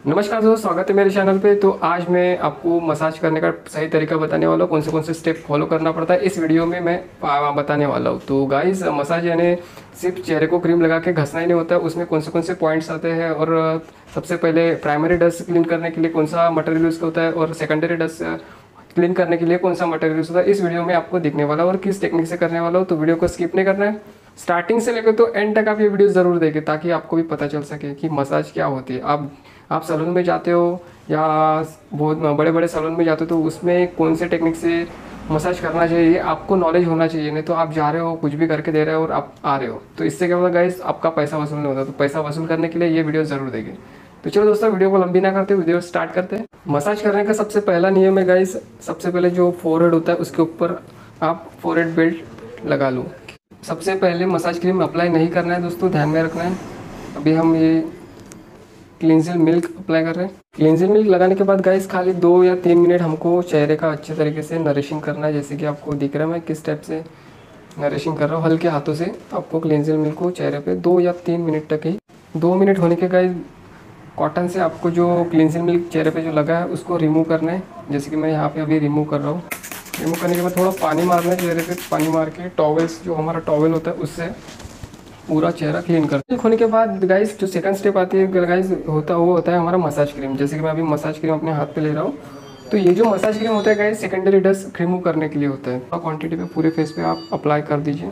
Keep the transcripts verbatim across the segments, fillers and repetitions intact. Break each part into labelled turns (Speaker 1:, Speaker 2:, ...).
Speaker 1: नमस्कार दोस्तों, स्वागत है मेरे चैनल पे। तो आज मैं आपको मसाज करने का सही तरीका बताने वाला हूँ, कौन से कौन से स्टेप फॉलो करना पड़ता है इस वीडियो में मैं आ, बताने वाला हूँ। तो गाइस, मसाज यानी सिर्फ चेहरे को क्रीम लगा के घसना ही नहीं होता है, उसमें कौन से कौन से पॉइंट्स आते हैं। और सबसे पहले प्राइमरी डस्ट क्लीन करने के लिए कौन सा मटेरियल यूज़ होता है और सेकेंडरी डस्ट क्लीन करने के लिए कौन सा मटेरियल यूज़ होता है, इस वीडियो में आपको दिखने वाला है और किस टेक्निक से करने वाला हो। तो वीडियो को स्किप नहीं करना है, स्टार्टिंग से लेकर तो एंड तक आप ये वीडियो ज़रूर देखें ताकि आपको भी पता चल सके कि मसाज क्या होती है। आप आप सैलून में जाते हो या बहुत बड़े बड़े सैलून में जाते हो तो उसमें कौन से टेक्निक से मसाज करना चाहिए आपको नॉलेज होना चाहिए। नहीं तो आप जा रहे हो कुछ भी करके दे रहे हो और आप आ रहे हो, तो इससे क्या होगा गाइस, आपका पैसा वसूल नहीं होता। तो पैसा वसूल करने के लिए ये वीडियो ज़रूर देखें। तो चलो दोस्तों, वीडियो को लंबी ना करते वीडियो स्टार्ट करते हैं। मसाज करने का सबसे पहला नियम है गाइस, सबसे पहले जो फोरहेड होता है उसके ऊपर आप फोरहेड बेल्ट लगा लो। सबसे पहले मसाज क्रीम अप्लाई नहीं करना है दोस्तों, ध्यान में रखना है। अभी हम ये क्लींजिंग मिल्क अप्लाई कर रहे हैं। क्लींजिंग मिल्क लगाने के बाद गाइस खाली दो या तीन मिनट हमको चेहरे का अच्छे तरीके से नरिशिंग करना है। जैसे कि आपको दिख रहा है मैं किस टाइप से नरिशिंग कर रहा हूँ, हल्के हाथों से आपको क्लींजिंग मिल्क को चेहरे पे दो या तीन मिनट तक ही, दो मिनट होने के गाइस कॉटन से आपको जो क्लींजिंग मिल्क चेहरे पे जो लगा है उसको रिमूव करना है। जैसे कि मैं यहाँ पे अभी रिमूव कर रहा हूँ। रिमूव करने के बाद थोड़ा पानी मारना है चेहरे पे, पानी मार के टॉवेल्स जो हमारा टॉवेल होता है उससे पूरा चेहरा क्लीन कर होने के बाद गाइस जो सेकंड स्टेप आती है गाइस होता है वो होता है हमारा मसाज क्रीम। जैसे कि मैं अभी मसाज क्रीम अपने हाथ पे ले रहा हूँ, तो ये जो मसाज क्रीम होता है गाइस सेकेंडरी डस्ट रिमूव करने के लिए होता है। थोड़ा क्वांटिटी पे पूरे फेस पे आप अप्लाई कर दीजिए।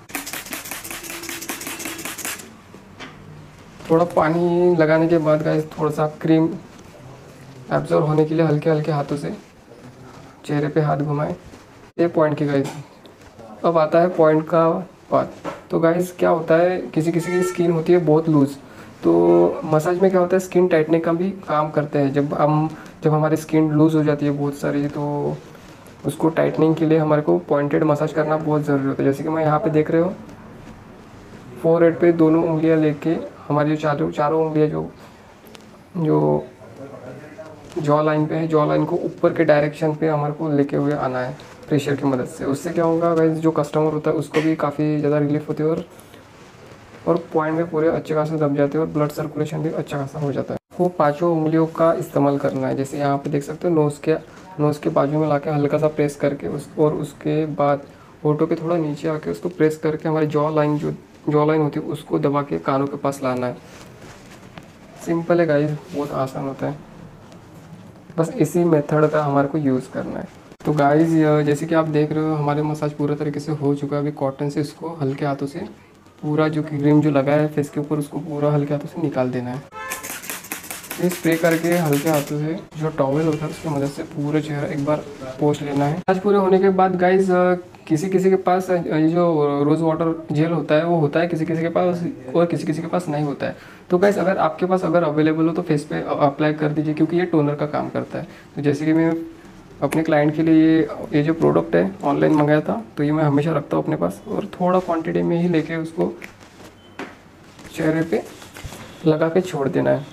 Speaker 1: थोड़ा पानी लगाने के बाद गाइस थोड़ा सा क्रीम एब्जॉर्ब होने के लिए हल्के हल्के हाथों से चेहरे पे हाथ घुमाएं। ये पॉइंट की गाइस, अब आता है पॉइंट का बात। तो गाइस क्या होता है, किसी किसी की स्किन होती है बहुत लूज़, तो मसाज में क्या होता है स्किन टाइटनिंग का भी काम करते हैं। जब हम जब हमारी स्किन लूज़ हो जाती है बहुत सारी, तो उसको टाइटनिंग के लिए हमारे को पॉइंटेड मसाज करना बहुत ज़रूरी होता है। जैसे कि मैं यहाँ पे देख रहे हो फोर हेड पे दोनों उंगलियाँ लेके हमारी जो चारों चारों उंगलियाँ जो जो जॉ लाइन पे है, जॉ लाइन को ऊपर के डायरेक्शन पे हमारे को लेके हुए आना है प्रेशर की मदद से। उससे क्या होगा गाइस, जो कस्टमर होता है उसको भी काफ़ी ज़्यादा रिलीफ होती है और और पॉइंट में पूरे अच्छे खासे दब जाते हैं और ब्लड सर्कुलेशन भी अच्छा खासा हो जाता है। वो पांचों उंगलियों का इस्तेमाल करना है। जैसे यहाँ पे देख सकते हो नोज़ के नोज़ के बाजू में लाके हल्का सा प्रेस करके उस और उसके बाद होठों के थोड़ा नीचे आके उसको प्रेस करके हमारी जॉ लाइन जो जॉ लाइन होती है उसको दबा के कानों के पास लाना है। सिंपल है गाइस, बहुत आसान होता है, बस इसी मेथड का हमारे को यूज़ करना है। तो गाइस जैसे कि आप देख रहे हो हमारे मसाज पूरा तरीके से हो चुका है। अभी कॉटन से इसको हल्के हाथों से पूरा जो क्रीम जो लगा है फेस के ऊपर उसको पूरा हल्के हाथों से निकाल देना है। ये स्प्रे करके हल्के हाथों से जो टॉवेल होता है उसकी मदद से पूरा चेहरा एक बार पोंछ लेना है। मसाज पूरे होने के बाद गाइस किसी किसी के पास ये जो रोज़ वाटर जेल होता है वो होता है किसी किसी के पास, और किसी किसी के पास नहीं होता है। तो गाइस अगर आपके पास अगर अवेलेबल हो तो फेस पे अप्लाई कर दीजिए, क्योंकि ये टोनर का काम करता है। तो जैसे कि मैं अपने क्लाइंट के लिए ये ये जो प्रोडक्ट है ऑनलाइन मंगाया था, तो ये मैं हमेशा रखता हूँ अपने पास और थोड़ा क्वांटिटी में ही लेके उसको चेहरे पे लगा के छोड़ देना है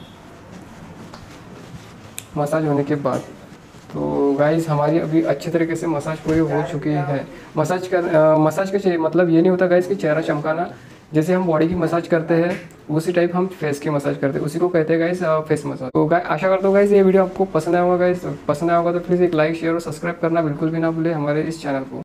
Speaker 1: मसाज होने के बाद। तो गाइस हमारी अभी अच्छे तरीके से मसाज पूरी हो चुकी है। मसाज कर मसाज का मतलब ये नहीं होता गाइस कि चेहरा चमकाना। जैसे हम बॉडी की मसाज करते हैं उसी टाइप हम फेस की मसाज करते हैं, उसी को कहते हैं गाइस फेस मसाज। तो गाइस आशा करता हूँ गाइस ये वीडियो आपको पसंद आया होगा। गाइस पसंद आया होगा तो प्लीज़ एक लाइक शेयर और सब्सक्राइब करना बिल्कुल भी ना भूलें हमारे इस चैनल को।